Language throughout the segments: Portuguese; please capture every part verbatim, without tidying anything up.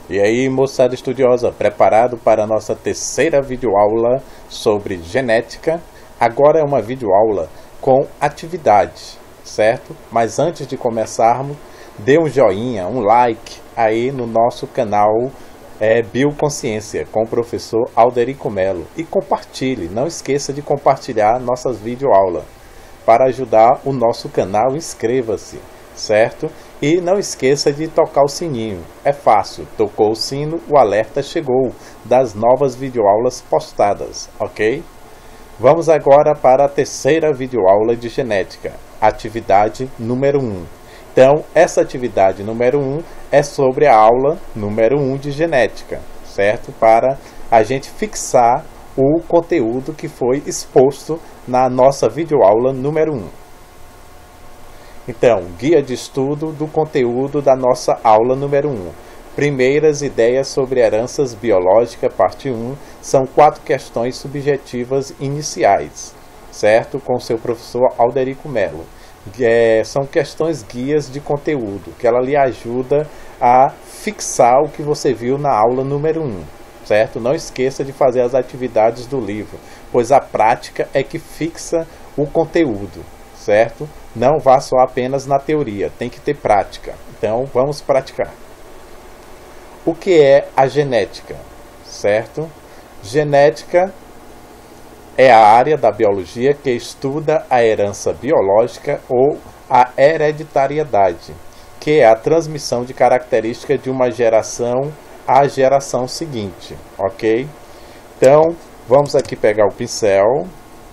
E aí, moçada estudiosa, preparado para a nossa terceira videoaula sobre genética? Agora é uma videoaula com atividade, certo? Mas antes de começarmos, dê um joinha, um like aí no nosso canal é, Bioconsciência com o professor Alderico Melo e compartilhe, não esqueça de compartilhar nossas videoaulas. Para ajudar o nosso canal, inscreva-se, certo? E não esqueça de tocar o sininho. É fácil, tocou o sino, o alerta chegou das novas videoaulas postadas, ok? Vamos agora para a terceira videoaula de genética, atividade número um. Então, essa atividade número um é sobre a aula número um de genética, certo? Para a gente fixar o conteúdo que foi exposto na nossa videoaula número um. Então, guia de estudo do conteúdo da nossa aula número um. Primeiras ideias sobre heranças biológicas, parte um, são quatro questões subjetivas iniciais, certo? Com seu professor Alderico Melo. É, são questões guias de conteúdo, que ela lhe ajuda a fixar o que você viu na aula número um. Certo? Não esqueça de fazer as atividades do livro, pois a prática é que fixa o conteúdo, certo? Não vá só apenas na teoria, tem que ter prática. Então, vamos praticar. O que é a genética, certo? Genética é a área da biologia que estuda a herança biológica ou a hereditariedade, que é a transmissão de características de uma geração a geração seguinte, ok? Então, vamos aqui pegar o pincel.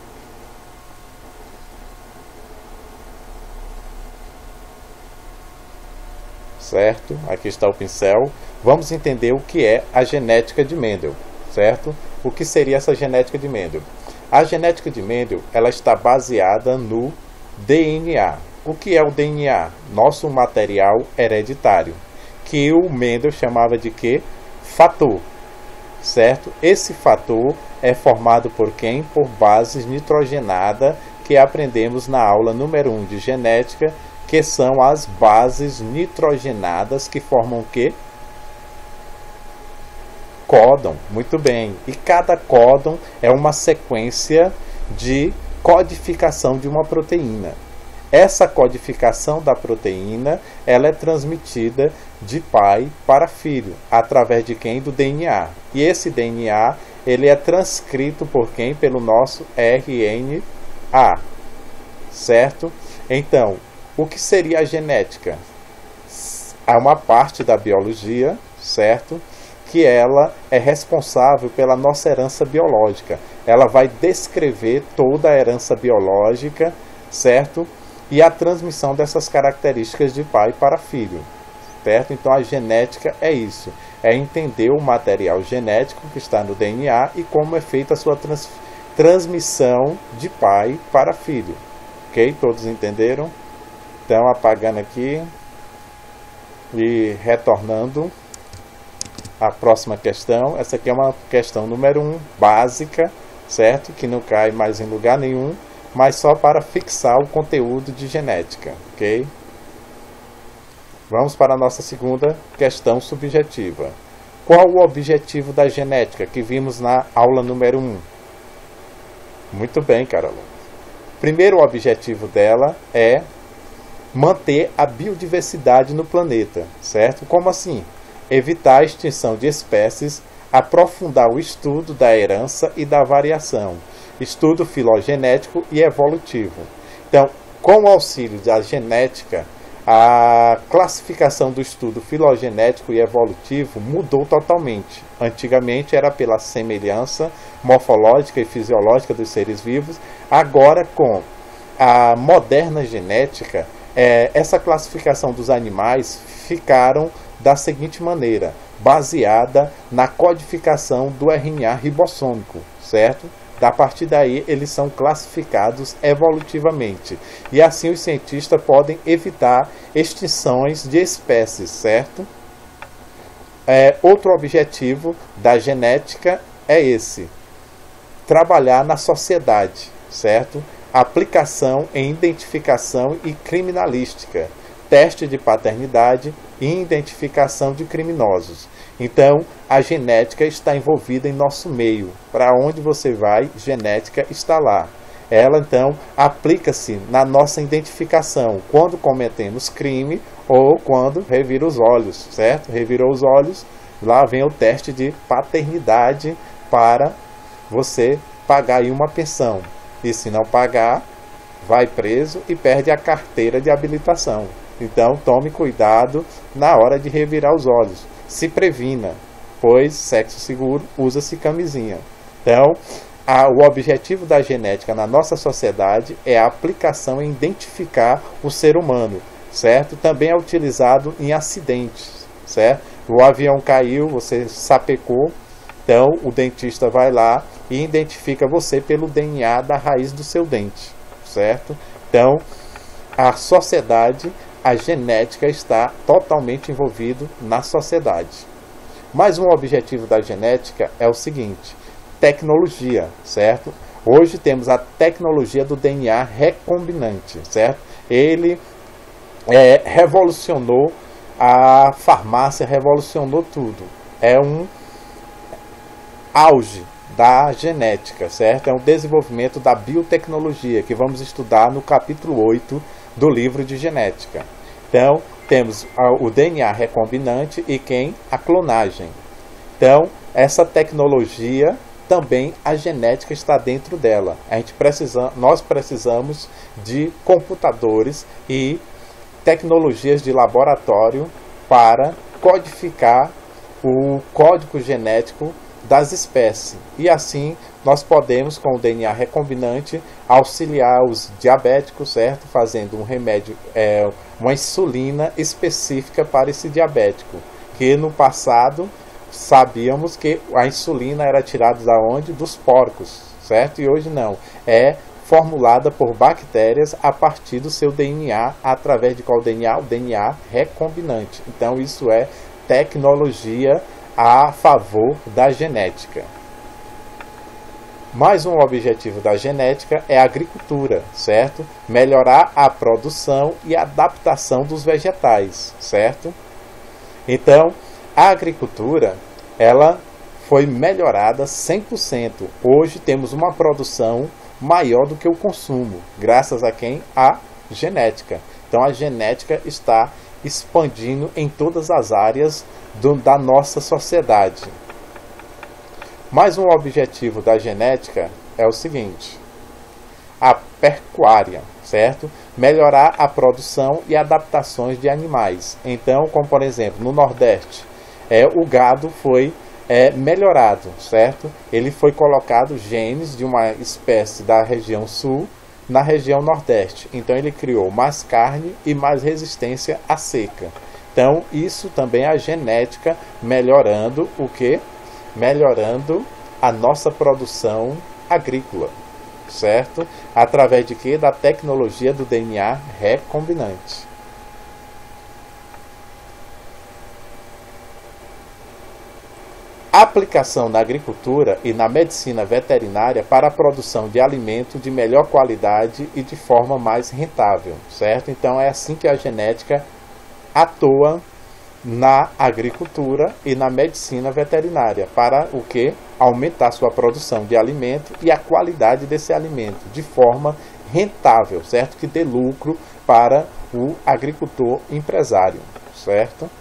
Certo? Aqui está o pincel. Vamos entender o que é a genética de Mendel, certo? O que seria essa genética de Mendel? A genética de Mendel, ela está baseada no D N A. O que é o D N A? Nosso material hereditário, que o Mendel chamava de quê? Fator, certo? Esse fator é formado por quem? Por bases nitrogenadas, que aprendemos na aula número um de genética, que são as bases nitrogenadas que formam o quê? Códon, muito bem. E cada códon é uma sequência de codificação de uma proteína. Essa codificação da proteína, ela é transmitida de pai para filho, através de quem? Do D N A. E esse D N A, ele é transcrito por quem? Pelo nosso R N A, certo? Então, o que seria a genética? Há uma parte da biologia, certo? Que ela é responsável pela nossa herança biológica. Ela vai descrever toda a herança biológica, certo? E a transmissão dessas características de pai para filho, certo? Então a genética é isso, é entender o material genético que está no D N A e como é feita a sua trans transmissão de pai para filho, ok? Todos entenderam? Então, apagando aqui e retornando à próxima questão. Essa aqui é uma questão número um, básica, certo? Que não cai mais em lugar nenhum, mas só para fixar o conteúdo de genética, ok? Vamos para a nossa segunda questão subjetiva. Qual o objetivo da genética que vimos na aula número um? Muito bem, Carol. Primeiro objetivo dela é manter a biodiversidade no planeta, certo? Como assim? Evitar a extinção de espécies, aprofundar o estudo da herança e da variação, estudo filogenético e evolutivo. Então, com o auxílio da genética, a classificação do estudo filogenético e evolutivo mudou totalmente. Antigamente era pela semelhança morfológica e fisiológica dos seres vivos. Agora, com a moderna genética, é, essa classificação dos animais ficaram da seguinte maneira, baseada na codificação do R N A ribossômico, certo? A partir daí, eles são classificados evolutivamente. E assim os cientistas podem evitar extinções de espécies, certo? É, outro objetivo da genética é esse: trabalhar na sociedade, certo? Aplicação em identificação e criminalística, teste de paternidade e identificação de criminosos. Então, a genética está envolvida em nosso meio. Para onde você vai, genética está lá. Ela, então, aplica-se na nossa identificação, quando cometemos crime ou quando revira os olhos, certo? Revirou os olhos, lá vem o teste de paternidade para você pagar aí uma pensão. E se não pagar, vai preso e perde a carteira de habilitação. Então, tome cuidado na hora de revirar os olhos. Se previna, pois sexo seguro usa-se camisinha. Então, a, o objetivo da genética na nossa sociedade é a aplicação em identificar o ser humano, certo? Também é utilizado em acidentes, certo? O avião caiu, você sapecou, então o dentista vai lá e identifica você pelo D N A da raiz do seu dente, certo? Então, a sociedade, a genética está totalmente envolvida na sociedade. Mas um objetivo da genética é o seguinte: tecnologia, certo? Hoje temos a tecnologia do D N A recombinante, certo? Ele é, revolucionou a farmácia, revolucionou tudo. É um auge da genética, certo? É um desenvolvimento da biotecnologia que vamos estudar no capítulo oito do livro de genética. Então, temos o D N A recombinante e quem? A clonagem. Então, essa tecnologia também a genética está dentro dela. A gente precisa, nós precisamos de computadores e tecnologias de laboratório para codificar o código genético das espécies. E assim nós podemos, com o D N A recombinante, auxiliar os diabéticos, certo? Fazendo um remédio, é, uma insulina específica para esse diabético. Que no passado sabíamos que a insulina era tirada da onde? Dos porcos, certo? E hoje não. É formulada por bactérias a partir do seu D N A, através de qual D N A? O D N A recombinante. Então isso é tecnologia a favor da genética. Mais um objetivo da genética é a agricultura, certo? Melhorar a produção e adaptação dos vegetais, certo? Então, a agricultura, ela foi melhorada cem por cento. Hoje temos uma produção maior do que o consumo, graças a quem? A genética. Então, a genética está expandindo em todas as áreas do, da nossa sociedade. Mais um objetivo da genética é o seguinte: a pecuária, certo? Melhorar a produção e adaptações de animais. Então, como por exemplo, no Nordeste, é, o gado foi é, melhorado, certo? Ele foi colocado genes de uma espécie da região sul na região Nordeste. Então, ele criou mais carne e mais resistência à seca. Então, isso também é a genética melhorando o quê? Melhorando a nossa produção agrícola, certo? Através de quê? Da tecnologia do D N A recombinante. Aplicação na agricultura e na medicina veterinária para a produção de alimento de melhor qualidade e de forma mais rentável, certo? Então é assim que a genética atua na agricultura e na medicina veterinária, para o que? Aumentar sua produção de alimento e a qualidade desse alimento de forma rentável, certo? Que dê lucro para o agricultor empresário, certo?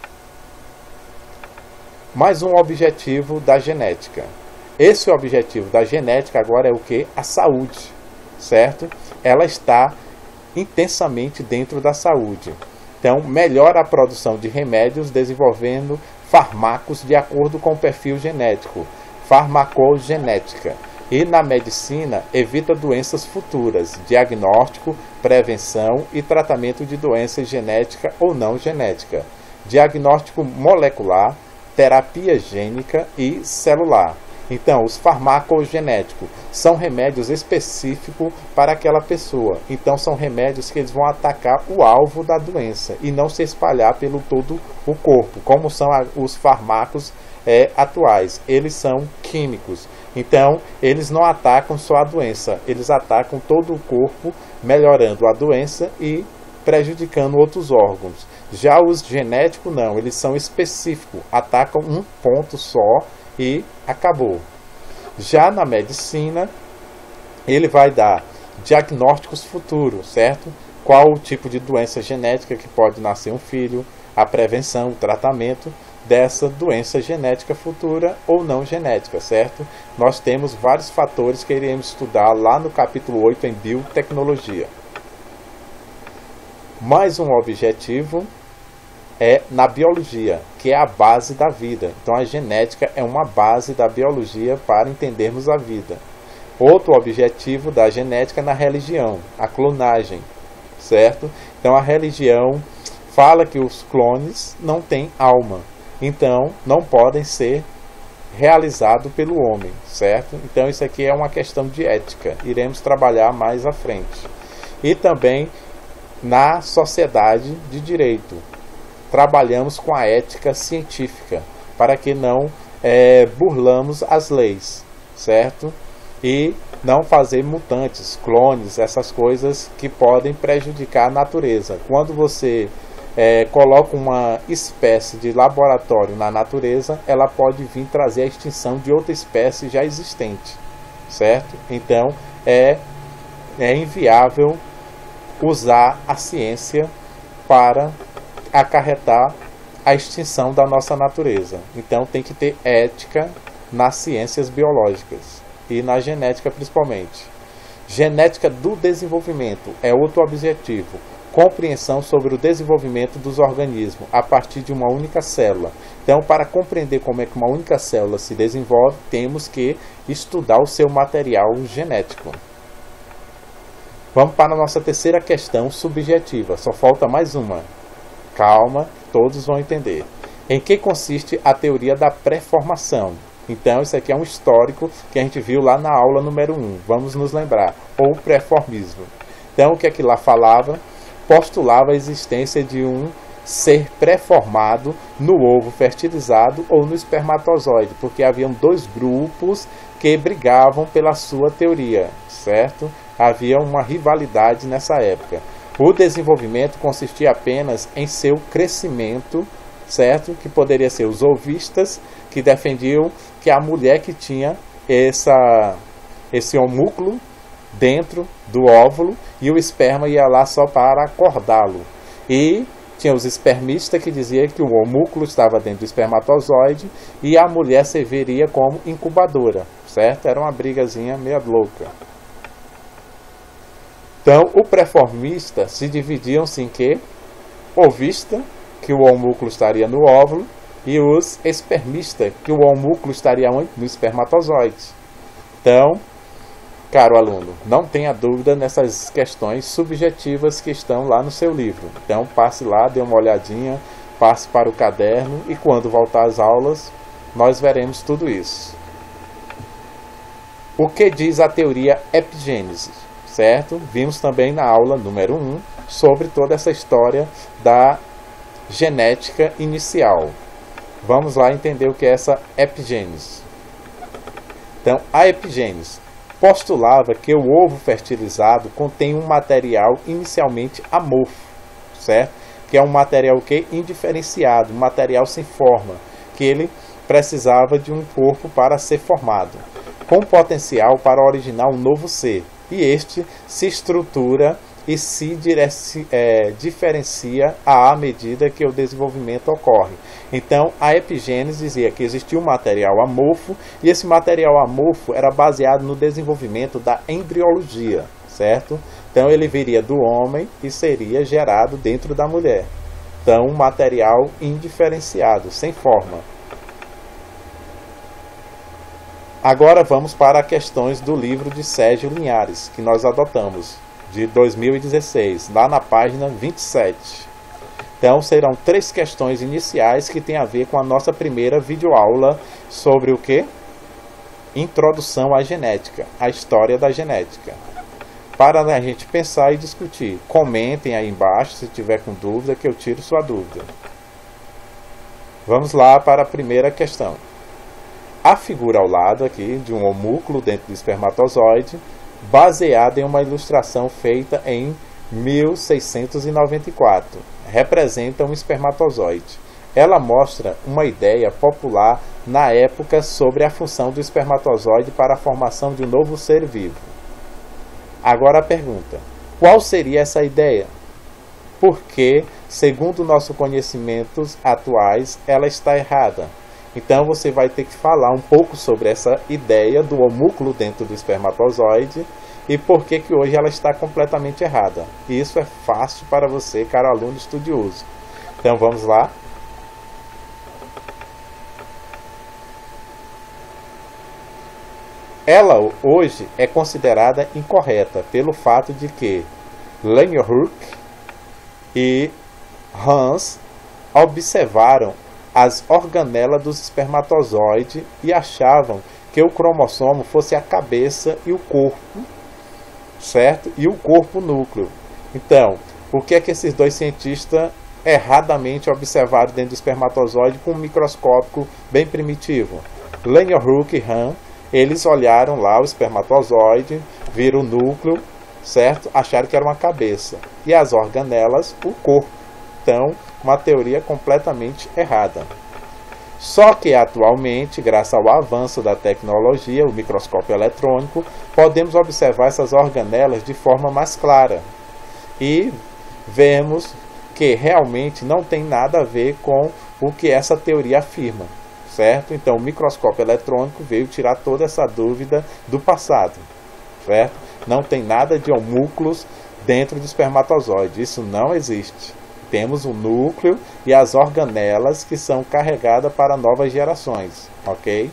Mais um objetivo da genética. Esse objetivo da genética agora é o que? A saúde, certo? Ela está intensamente dentro da saúde. Então, melhora a produção de remédios desenvolvendo fármacos de acordo com o perfil genético, farmacogenética. E na medicina, evita doenças futuras, diagnóstico, prevenção e tratamento de doenças genética ou não genética, diagnóstico molecular, terapia gênica e celular. Então, os farmacogenéticos são remédios específicos para aquela pessoa. Então, são remédios que eles vão atacar o alvo da doença e não se espalhar pelo todo o corpo, como são os fármacos é, atuais. Eles são químicos. Então, eles não atacam só a doença, eles atacam todo o corpo, melhorando a doença e prejudicando outros órgãos. Já os genéticos não, eles são específicos, atacam um ponto só e acabou. Já na medicina, ele vai dar diagnósticos futuros, certo? Qual o tipo de doença genética que pode nascer um filho, a prevenção, o tratamento dessa doença genética futura ou não genética, certo? Nós temos vários fatores que iremos estudar lá no capítulo oito em biotecnologia. Mais um objetivo é na biologia, que é a base da vida. Então a genética é uma base da biologia para entendermos a vida. Outro objetivo da genética é na religião, a clonagem, certo? Então a religião fala que os clones não têm alma, então não podem ser realizados pelo homem, certo? Então isso aqui é uma questão de ética, iremos trabalhar mais à frente. E também na sociedade de direito, trabalhamos com a ética científica, para que não é, burlamos as leis, certo? E não fazer mutantes, clones, essas coisas que podem prejudicar a natureza. Quando você é, coloca uma espécie de laboratório na natureza, ela pode vir trazer a extinção de outra espécie já existente, certo? Então é, é inviável usar a ciência para acarretar a extinção da nossa natureza. Então tem que ter ética nas ciências biológicas e na genética principalmente. Genética do desenvolvimento é outro objetivo. Compreensão sobre o desenvolvimento dos organismos a partir de uma única célula. Então, para compreender como é que uma única célula se desenvolve, temos que estudar o seu material genético. Vamos para a nossa terceira questão subjetiva. Só falta mais uma. Calma, todos vão entender. Em que consiste a teoria da pré-formação? Então, isso aqui é um histórico que a gente viu lá na aula número um. Vamos nos lembrar. Ou pré-formismo. Então, o que é que lá falava? Postulava a existência de um ser pré-formado no ovo fertilizado ou no espermatozoide, porque haviam dois grupos que brigavam pela sua teoria, certo? Havia uma rivalidade nessa época. O desenvolvimento consistia apenas em seu crescimento, certo? Que poderia ser os ovistas, que defendiam que a mulher que tinha essa, esse homúnculo dentro do óvulo e o esperma ia lá só para acordá-lo. E tinha os espermistas que diziam que o homúnculo estava dentro do espermatozoide e a mulher serviria como incubadora, certo? Era uma brigazinha meio louca. Então, o pré-formista se dividiam-se em que? Ovista, que o homúnculo estaria no óvulo, e os espermistas, que o homúnculo estaria onde? No espermatozoide. Então, caro aluno, não tenha dúvida nessas questões subjetivas que estão lá no seu livro. Então, passe lá, dê uma olhadinha, passe para o caderno e quando voltar às aulas, nós veremos tudo isso. O que diz a teoria epigênese? Certo? Vimos também na aula número um sobre toda essa história da genética inicial. Vamos lá entender o que é essa epigênese. Então, a epigênese postulava que o ovo fertilizado contém um material inicialmente amorfo, certo? Que é um material que indiferenciado, um material sem forma, que ele precisava de um corpo para ser formado, com potencial para originar um novo ser. E este se estrutura e se direci, é, diferencia à medida que o desenvolvimento ocorre. Então, a epigênese dizia que existia um material amorfo, e esse material amorfo era baseado no desenvolvimento da embriologia, certo? Então, ele viria do homem e seria gerado dentro da mulher. Então, um material indiferenciado, sem forma. Agora vamos para questões do livro de Sérgio Linhares, que nós adotamos, de dois mil e dezesseis, lá na página vinte e sete. Então serão três questões iniciais que têm a ver com a nossa primeira videoaula sobre o que? Introdução à genética, a história da genética. Para a gente pensar e discutir. Comentem aí embaixo se tiver com dúvida, que eu tiro sua dúvida. Vamos lá para a primeira questão. A figura ao lado aqui de um homúnculo dentro do espermatozoide, baseada em uma ilustração feita em mil seiscentos e noventa e quatro. Representa um espermatozoide. Ela mostra uma ideia popular na época sobre a função do espermatozoide para a formação de um novo ser vivo. Agora a pergunta: qual seria essa ideia? Porque, segundo nossos conhecimentos atuais, ela está errada. Então você vai ter que falar um pouco sobre essa ideia do homúnculo dentro do espermatozoide e por que que hoje ela está completamente errada. E isso é fácil para você, caro aluno estudioso. Então vamos lá. Ela hoje é considerada incorreta pelo fato de que Leeuwenhoek e Hans observaram as organelas dos espermatozoides e achavam que o cromossomo fosse a cabeça e o corpo, certo? E o corpo núcleo. Então, o que é que esses dois cientistas erradamente observaram dentro do espermatozoide com um microscópio bem primitivo? Leeuwenhoek e Hans, eles olharam lá o espermatozoide, viram o núcleo, certo? Acharam que era uma cabeça. E as organelas, o corpo. Então, uma teoria completamente errada. Só que atualmente, graças ao avanço da tecnologia, o microscópio eletrônico, podemos observar essas organelas de forma mais clara. E vemos que realmente não tem nada a ver com o que essa teoria afirma. Certo? Então o microscópio eletrônico veio tirar toda essa dúvida do passado, certo? Não tem nada de homúnculos dentro do espermatozoide, isso não existe. Temos o núcleo e as organelas que são carregadas para novas gerações, ok?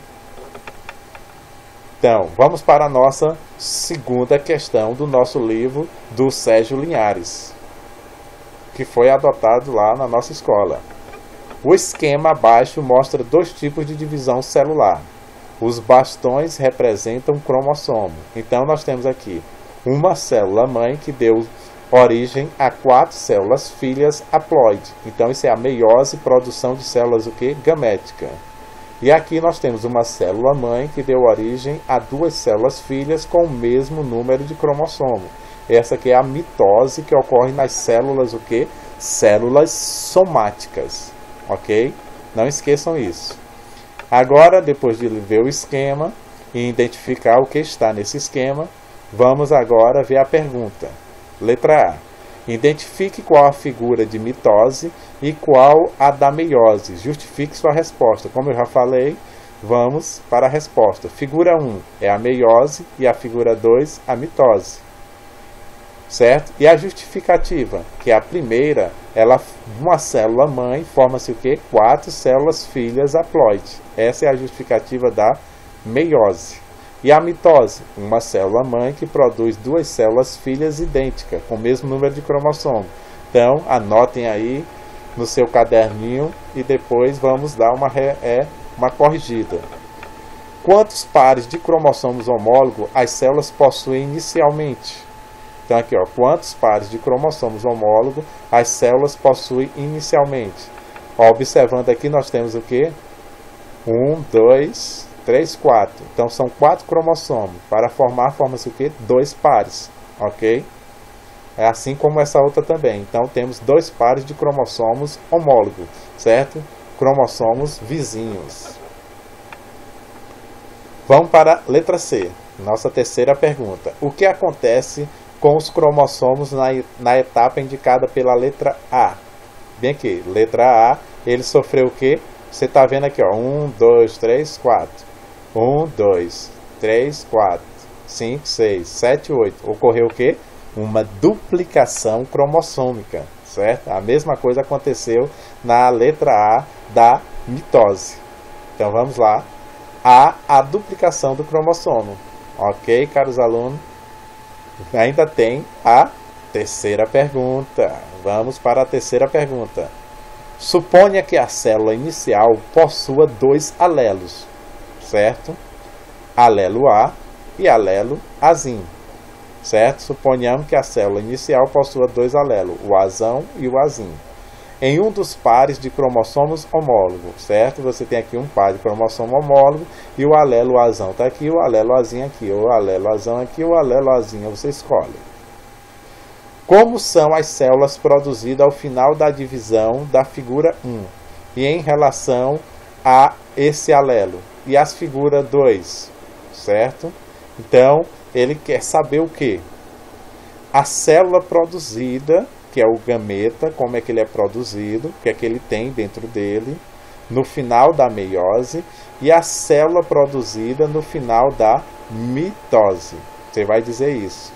Então, vamos para a nossa segunda questão do nosso livro do Sérgio Linhares, que foi adotado lá na nossa escola. O esquema abaixo mostra dois tipos de divisão celular. Os bastões representam um cromossomo. Então nós temos aqui uma célula mãe que deu origem a quatro células filhas haploide. Então isso é a meiose, produção de células o quê? Gamética. E aqui nós temos uma célula mãe que deu origem a duas células filhas com o mesmo número de cromossomo. Essa aqui é a mitose que ocorre nas células o quê? Células somáticas. Ok? Não esqueçam isso. Agora, depois de ver o esquema e identificar o que está nesse esquema, vamos agora ver a pergunta. Letra A. Identifique qual a figura de mitose e qual a da meiose. Justifique sua resposta. Como eu já falei, vamos para a resposta. Figura um é a meiose e a figura dois a mitose. Certo? E a justificativa, que é a primeira, ela, uma célula mãe, forma-se o quê? Quatro células filhas haploide. Essa é a justificativa da meiose. E a mitose, uma célula mãe que produz duas células filhas idênticas, com o mesmo número de cromossomo. Então, anotem aí no seu caderninho e depois vamos dar uma, é, uma corrigida. Quantos pares de cromossomos homólogos as células possuem inicialmente? Então aqui, ó, quantos pares de cromossomos homólogos as células possuem inicialmente? Ó, observando aqui, nós temos o quê? Um, dois, três, quatro. Então são quatro cromossomos. Para formar, forma-se o quê? Dois pares, ok? É assim como essa outra também. Então temos dois pares de cromossomos homólogos, certo? Cromossomos vizinhos. Vamos para a letra C, nossa terceira pergunta. O que acontece com os cromossomos na, na etapa indicada pela letra A? Bem aqui, letra A, ele sofreu o quê? Você está vendo aqui, ó, um, dois, três, quatro. um, dois, três, quatro, cinco, seis, sete, oito. Ocorreu o quê? Uma duplicação cromossômica, certo? A mesma coisa aconteceu na letra A da mitose. Então vamos lá. Há a duplicação do cromossomo. Ok, caros alunos? Ainda tem a terceira pergunta. Vamos para a terceira pergunta. Suponha que a célula inicial possua dois alelos, certo? Alelo A e alelo Azinho, certo? Suponhamos que a célula inicial possua dois alelos, o Azão e o Azinho. Em um dos pares de cromossomos homólogos, certo? Você tem aqui um par de cromossomo homólogo e o alelo Azão está aqui, o alelo Azinho aqui, o alelo Azão aqui, o alelo Azinho você escolhe. Como são as células produzidas ao final da divisão da figura um e em relação a esse alelo? E as figuras dois, certo? Então, ele quer saber o que? A célula produzida, que é o gameta, como é que ele é produzido, o que é que ele tem dentro dele, no final da meiose, e a célula produzida no final da mitose. Você vai dizer isso.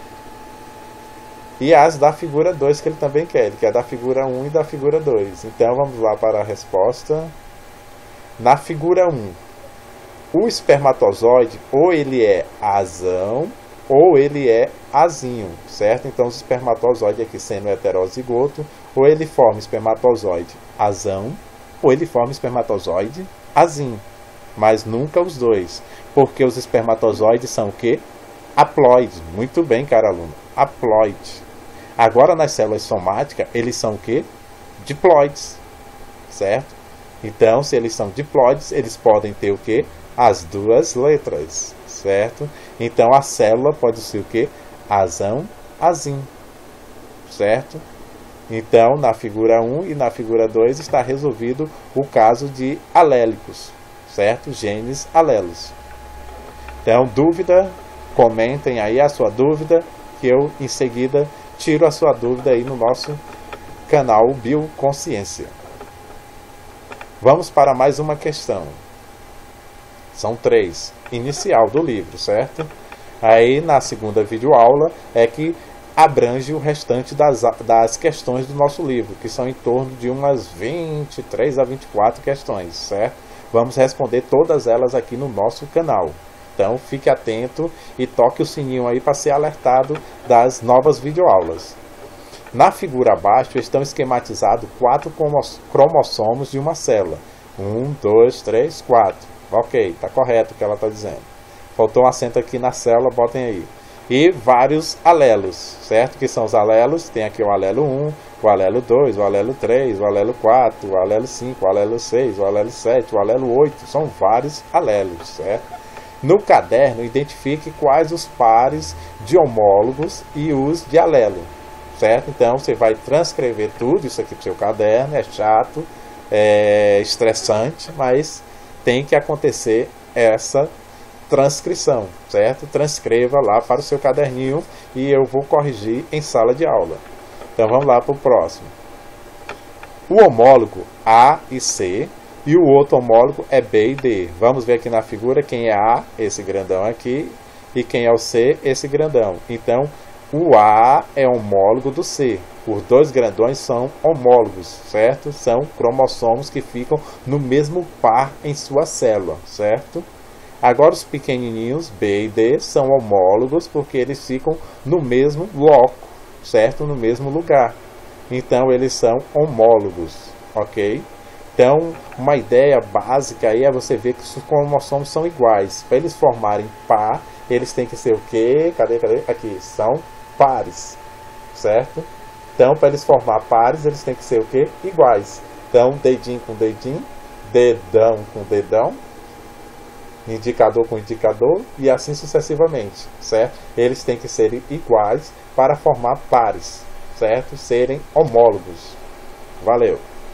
E as da figura dois que ele também quer, ele quer da figura um e da figura dois. Então vamos lá para a resposta. Na figura um, o espermatozoide ou ele é asão ou ele é azinho, certo? Então os espermatozoides aqui sendo heterozigoto, ou ele forma espermatozoide asão ou ele forma espermatozoide azinho, mas nunca os dois, porque os espermatozoides são o quê? Haploide. Muito bem, cara aluno, haploide. Agora nas células somáticas, eles são o quê? Diploides, certo? Então, se eles são diploides, eles podem ter o quê? As duas letras, certo? Então, a célula pode ser o quê? Asão, azim, certo? Então, na figura um e na figura dois está resolvido o caso de alélicos, certo? Genes alelos. Então, dúvida, comentem aí a sua dúvida, que eu, em seguida, tiro a sua dúvida aí no nosso canal Bioconsciência. Vamos para mais uma questão. São três. Inicial do livro, certo? Aí na segunda videoaula é que abrange o restante das, das questões do nosso livro, que são em torno de umas vinte e três a vinte e quatro questões, certo? Vamos responder todas elas aqui no nosso canal. Então fique atento e toque o sininho aí para ser alertado das novas videoaulas. Na figura abaixo estão esquematizados quatro cromossomos de uma célula. Um, dois, três, quatro. Ok, está correto o que ela está dizendo. Faltou um acento aqui na célula, botem aí. E vários alelos, certo? Que são os alelos, tem aqui o alelo um, o alelo dois, o alelo três, o alelo quatro, o alelo cinco, o alelo seis, o alelo sete, o alelo oito. São vários alelos, certo? No caderno, identifique quais os pares de homólogos e os de alelo, certo? Então, você vai transcrever tudo isso aqui para o seu caderno. É chato, é estressante, mas tem que acontecer essa transcrição, certo? Transcreva lá para o seu caderninho e eu vou corrigir em sala de aula. Então, vamos lá para o próximo. O homólogo A e C... e o outro homólogo é B e D. Vamos ver aqui na figura quem é A, esse grandão aqui, e quem é o C, esse grandão. Então, o A é homólogo do C. Os dois grandões são homólogos, certo? São cromossomos que ficam no mesmo par em sua célula, certo? Agora, os pequenininhos, B e D, são homólogos porque eles ficam no mesmo loco, certo? No mesmo lugar. Então, eles são homólogos, ok? Então, uma ideia básica aí é você ver que os cromossomos são iguais. Para eles formarem par, eles têm que ser o quê? Cadê, cadê? Aqui, são pares, certo? Então, para eles formar pares, eles têm que ser o quê? Iguais. Então, dedinho com dedinho, dedão com dedão, indicador com indicador e assim sucessivamente, certo? Eles têm que ser iguais para formar pares, certo? Serem homólogos. Valeu!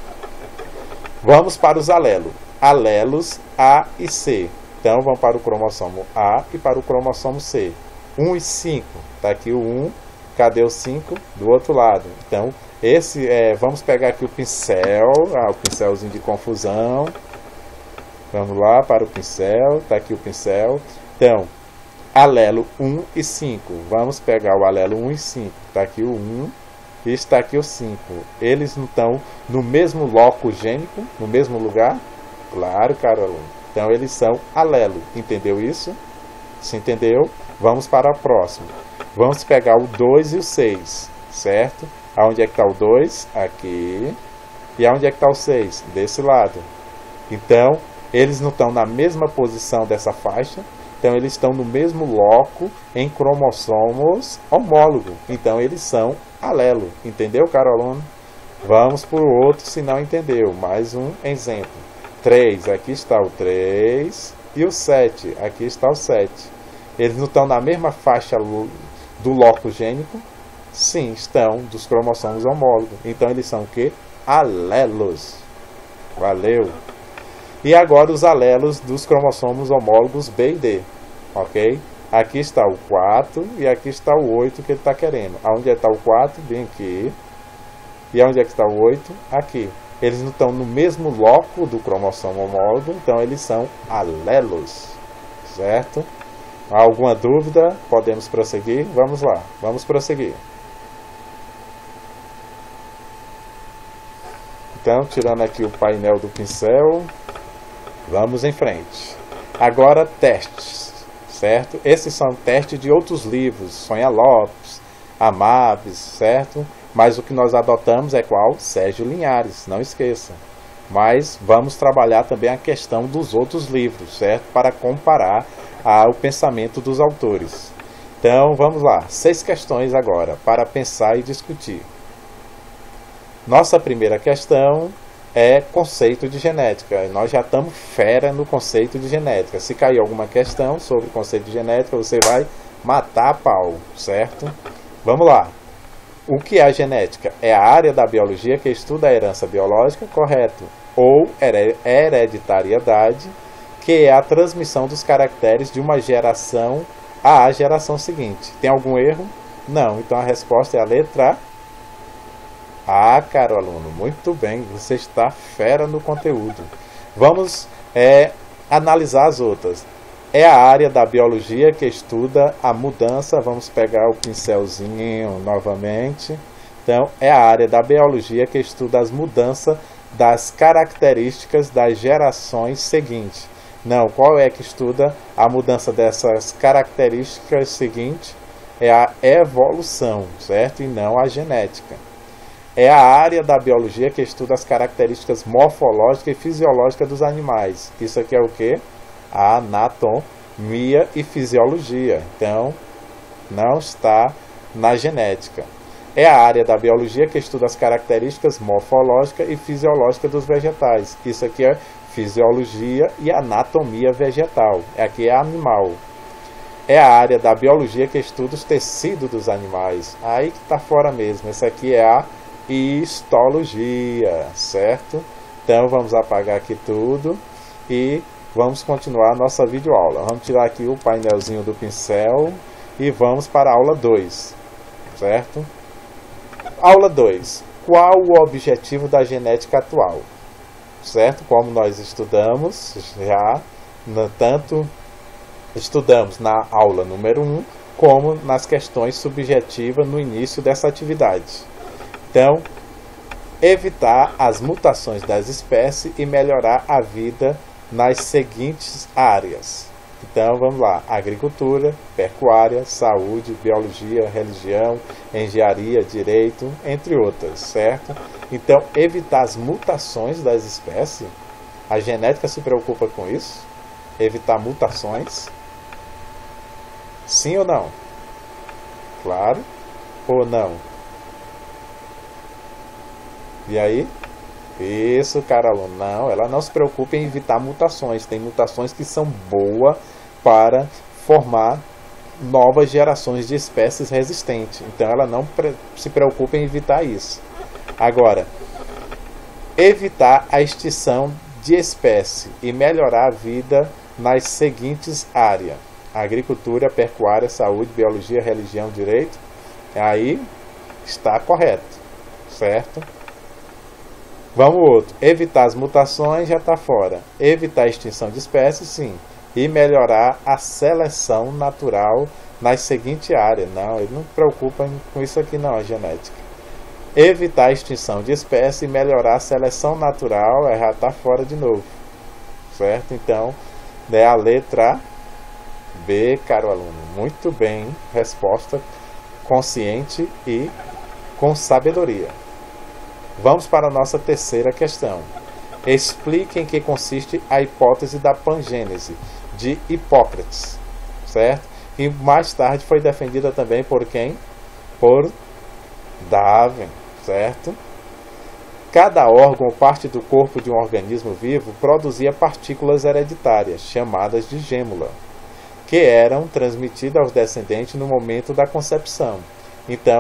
Vamos para os alelos. Alelos A e C. Então, vamos para o cromossomo A e para o cromossomo C. um e cinco. Está aqui o um. Cadê o cinco? Do outro lado. Então, esse é, vamos pegar aqui o pincel. Ah, o pincelzinho de confusão. Vamos lá para o pincel. Está aqui o pincel. Então, alelo um e cinco. Vamos pegar o alelo um e cinco. Está aqui o um. E está aqui o cinco. Eles não estão no mesmo loco gênico, no mesmo lugar? Claro, cara aluno. Então, eles são alelo. Entendeu isso? Se entendeu? Vamos para a próxima. Vamos pegar o dois e o seis, certo? Aonde é que está o dois? Aqui. E aonde é que está o seis? Desse lado. Então, eles não estão na mesma posição dessa faixa. Então, eles estão no mesmo loco em cromossomos homólogos. Então, eles são alelo. Entendeu, caro aluno? Vamos para o outro, se não entendeu. Mais um exemplo. três, aqui está o três. E o sete, aqui está o sete. Eles não estão na mesma faixa do loco gênico, Sim, estão dos cromossomos homólogos. Então eles são o quê? Alelos. Valeu. E agora os alelos dos cromossomos homólogos B e D. Ok? Aqui está o quatro e aqui está o oito que ele está querendo. Aonde está o quatro? Bem aqui. E onde é que está o oito? Aqui. Eles não estão no mesmo loco do cromossomo homólogo, então eles são alelos. Certo? Alguma dúvida? Podemos prosseguir? Vamos lá, vamos prosseguir. Então, tirando aqui o painel do pincel, vamos em frente. Agora, testes, certo? Esses são testes de outros livros, Sonha Lopes, Amaves, certo? Mas o que nós adotamos é qual? Sérgio Linhares, não esqueça. Mas vamos trabalhar também a questão dos outros livros, certo? Para comparar ao pensamento dos autores. Então, vamos lá. Seis questões agora, para pensar e discutir. Nossa primeira questão é conceito de genética. Nós já estamos fera no conceito de genética. Se cair alguma questão sobre conceito de genética, você vai matar a pau, certo? Vamos lá. O que é a genética? É a área da biologia que estuda a herança biológica, correto? Ou hereditariedade, que é a transmissão dos caracteres de uma geração à geração seguinte. Tem algum erro? Não. Então a resposta é a letra A. Ah, caro aluno, muito bem, você está fera no conteúdo. Vamos é, analisar as outras. É a área da biologia que estuda a mudança, vamos pegar o pincelzinho novamente. Então, é a área da biologia que estuda as mudanças das características das gerações seguintes. Não, qual é que estuda a mudança dessas características seguintes? É a evolução, certo? E não a genética. É a área da biologia que estuda as características morfológicas e fisiológicas dos animais. Isso aqui é o quê? A anatomia e fisiologia. Então, não está na genética. É a área da biologia que estuda as características morfológicas e fisiológicas dos vegetais. Isso aqui é fisiologia e anatomia vegetal. Aqui é animal. É a área da biologia que estuda os tecidos dos animais. Aí que está fora mesmo. Essa aqui é a histologia, certo? Então vamos apagar aqui tudo e vamos continuar a nossa videoaula. Vamos tirar aqui o painelzinho do pincel e vamos para a aula dois, certo? Aula dois. Qual o objetivo da genética atual? Certo? Como nós estudamos já, no, tanto estudamos na aula número um, como nas questões subjetivas no início dessa atividade. Então, evitar as mutações das espécies e melhorar a vida nas seguintes áreas. Então, vamos lá. Agricultura, pecuária, saúde, biologia, religião, engenharia, direito, entre outras, certo? Então, evitar as mutações das espécies. A genética se preocupa com isso? Evitar mutações? Sim ou não? Claro ou não? E aí? Isso, cara, aluno. Não, ela não se preocupa em evitar mutações. Tem mutações que são boas para formar novas gerações de espécies resistentes. Então, ela não pre- se preocupa em evitar isso. Agora, evitar a extinção de espécie e melhorar a vida nas seguintes áreas: agricultura, pecuária, saúde, biologia, religião, direito. Aí está correto, certo? Vamos outro. Evitar as mutações já está fora. Evitar a extinção de espécies, sim. E melhorar a seleção natural nas seguintes áreas. Não, ele não se preocupa com isso aqui não, a genética. Evitar a extinção de espécies e melhorar a seleção natural já está fora de novo. Certo? Então, é a letra B, caro aluno. Muito bem. Resposta consciente e com sabedoria. Vamos para a nossa terceira questão. Explique em que consiste a hipótese da pangênese de Hipócrates, certo? E mais tarde foi defendida também por quem? Por Darwin, certo? Cada órgão ou parte do corpo de um organismo vivo produzia partículas hereditárias, chamadas de gêmula, que eram transmitidas aos descendentes no momento da concepção. Então,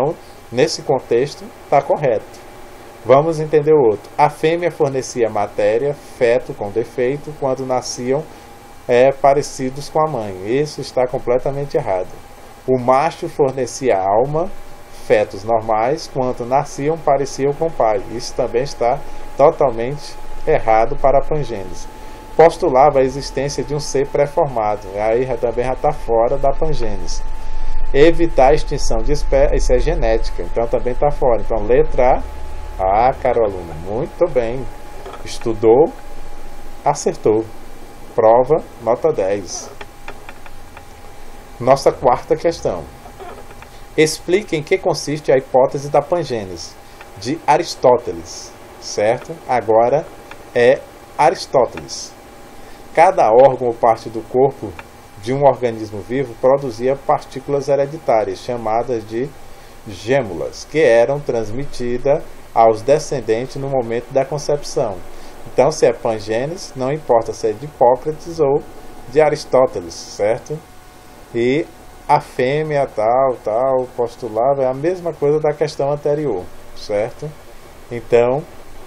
Nesse contexto, está correto. Vamos entender o outro. A fêmea fornecia matéria, feto com defeito, quando nasciam é, parecidos com a mãe. Isso está completamente errado. O macho fornecia alma, fetos normais, quando nasciam pareciam com o pai. Isso também está totalmente errado para a pangênese. Postulava a existência de um ser pré-formado. Aí também já está fora da pangênese. Evitar a extinção de espécies, isso é genética, então também está fora. Então, letra A. Ah, caro aluno, muito bem. Estudou, acertou. Prova, nota dez. Nossa quarta questão. Explique em que consiste a hipótese da pangênese, de Aristóteles, certo? Agora é Aristóteles. Cada órgão ou parte do corpo de um organismo vivo produzia partículas hereditárias, chamadas de gêmulas, que eram transmitidas aos descendentes no momento da concepção. Então, se é pangênese, não importa se é de Hipócrates ou de Aristóteles, certo? E a fêmea tal, tal, postulava, é a mesma coisa da questão anterior, certo? Então,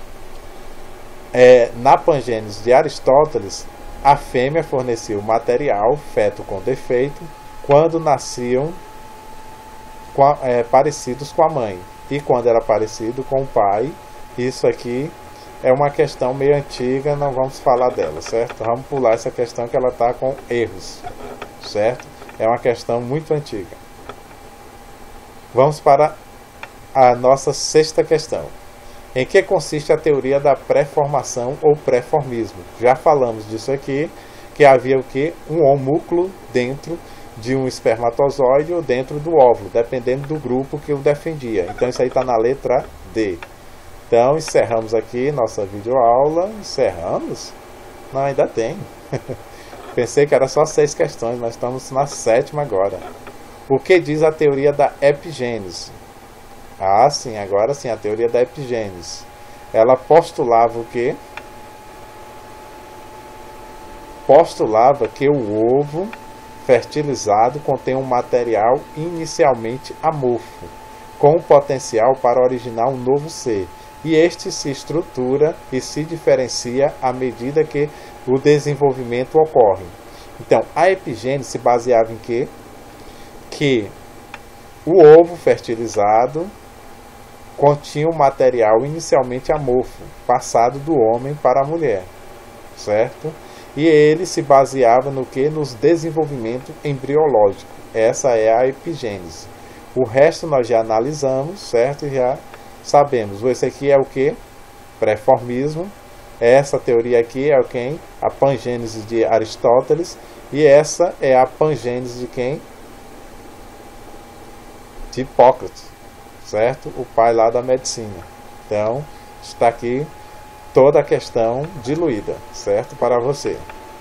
é, na pangênese de Aristóteles, a fêmea fornecia o material, feto com defeito, quando nasciam com a, é, parecidos com a mãe. E quando era parecido com o pai, isso aqui é uma questão meio antiga, não vamos falar dela, certo? Vamos pular essa questão que ela está com erros, certo? É uma questão muito antiga. Vamos para a nossa sexta questão. Em que consiste a teoria da pré-formação ou pré-formismo? Já falamos disso aqui, que havia o quê? Um homúnculo dentro de um espermatozoide ou dentro do óvulo, dependendo do grupo que o defendia. Então isso aí está na letra D. Então encerramos aqui nossa videoaula. Encerramos? Não, ainda tem. Pensei que era só seis questões, mas estamos na sétima agora. O que diz a teoria da epigênese? Ah, sim, agora sim, a teoria da epigênese. Ela postulava o quê? Postulava que o ovo fertilizado contém um material inicialmente amorfo, com o potencial para originar um novo ser. E este se estrutura e se diferencia à medida que o desenvolvimento ocorre. Então, a epigênese se baseava em quê? Que o ovo fertilizado continha um material inicialmente amorfo, passado do homem para a mulher, certo? E ele se baseava no que? Nos desenvolvimento embriológico. Essa é a epigênese. O resto nós já analisamos, certo? E já sabemos. Esse aqui é o que? Pré-formismo. Essa teoria aqui é o quem? A pangênese de Aristóteles. E essa é a pangênese de quem? De Hipócrates, certo? O pai lá da medicina. Então, está aqui toda a questão diluída, certo? Para você.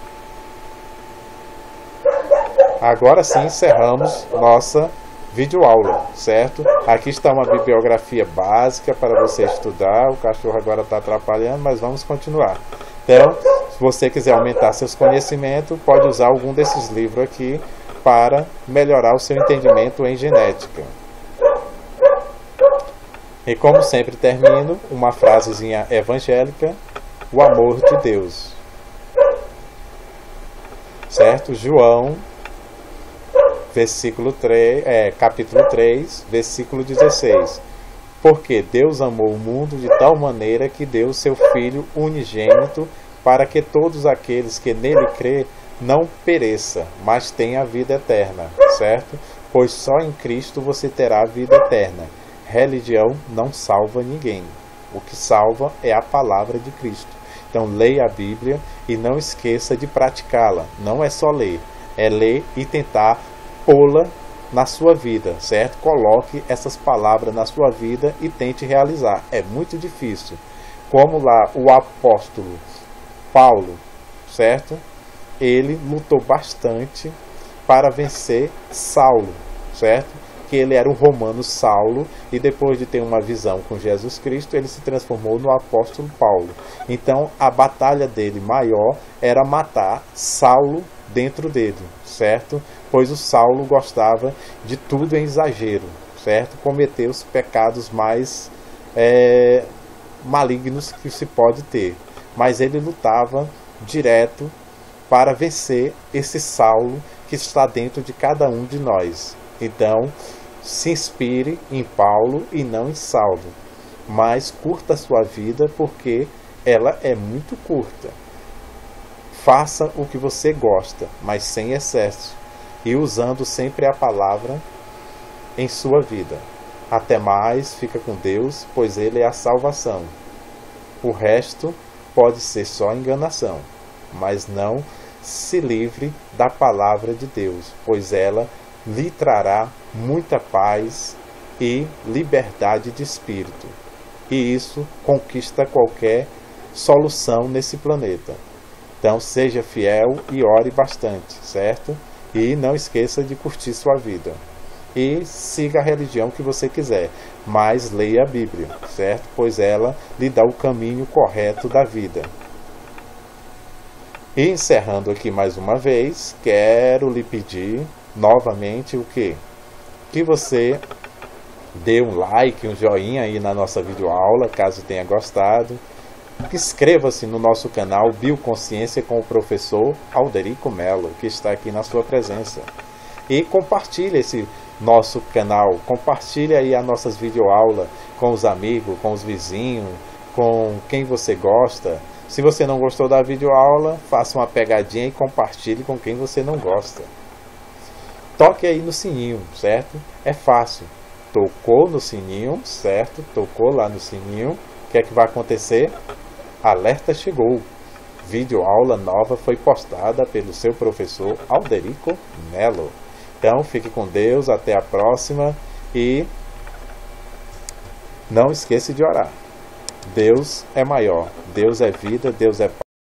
Agora sim encerramos nossa videoaula, certo? Aqui está uma bibliografia básica para você estudar. O cachorro agora está atrapalhando, mas vamos continuar. Então, se você quiser aumentar seus conhecimentos, pode usar algum desses livros aqui para melhorar o seu entendimento em genética. E como sempre termino, uma frasezinha evangélica: o amor de Deus. Certo? João, versículo três, é, capítulo três, versículo dezesseis. Porque Deus amou o mundo de tal maneira que deu seu Filho unigênito, para que todos aqueles que nele crê não pereça, mas tenha a vida eterna. Certo? Pois só em Cristo você terá a vida eterna. Religião não salva ninguém. O que salva é a palavra de Cristo. Então leia a Bíblia e não esqueça de praticá-la. Não é só ler, é ler e tentar pô-la na sua vida, certo? Coloque essas palavras na sua vida e tente realizar. É muito difícil. Como lá o apóstolo Paulo, certo? Ele lutou bastante para vencer Saulo, certo? Que ele era um romano Saulo, e depois de ter uma visão com Jesus Cristo, ele se transformou no apóstolo Paulo. Então a batalha dele maior era matar Saulo dentro dele, certo? Pois o Saulo gostava de tudo em exagero, certo? Cometer os pecados mais é, malignos que se pode ter. Mas ele lutava direto para vencer esse Saulo que está dentro de cada um de nós. Então, se inspire em Paulo e não em Saulo, mas curta a sua vida, porque ela é muito curta. Faça o que você gosta, mas sem excesso, e usando sempre a palavra em sua vida. Até mais, fica com Deus, pois Ele é a salvação. O resto pode ser só enganação, mas não se livre da palavra de Deus, pois ela lhe trará muita paz e liberdade de espírito. E isso conquista qualquer solução nesse planeta. Então seja fiel e ore bastante, certo? E não esqueça de curtir sua vida. E siga a religião que você quiser, mas leia a Bíblia, certo? Pois ela lhe dá o caminho correto da vida. E encerrando aqui mais uma vez, quero lhe pedir novamente o quê? Que você dê um like, um joinha aí na nossa videoaula, caso tenha gostado. Inscreva-se no nosso canal Bioconsciência com o professor Alderico Mello, que está aqui na sua presença. E compartilhe esse nosso canal, compartilhe aí as nossas videoaulas com os amigos, com os vizinhos, com quem você gosta. Se você não gostou da videoaula, faça uma pegadinha e compartilhe com quem você não gosta. Toque aí no sininho, certo? É fácil. Tocou no sininho, certo? Tocou lá no sininho. O que é que vai acontecer? Alerta chegou. Videoaula nova foi postada pelo seu professor Alderico Mello. Então, fique com Deus, até a próxima e não esqueça de orar. Deus é maior, Deus é vida, Deus é paz.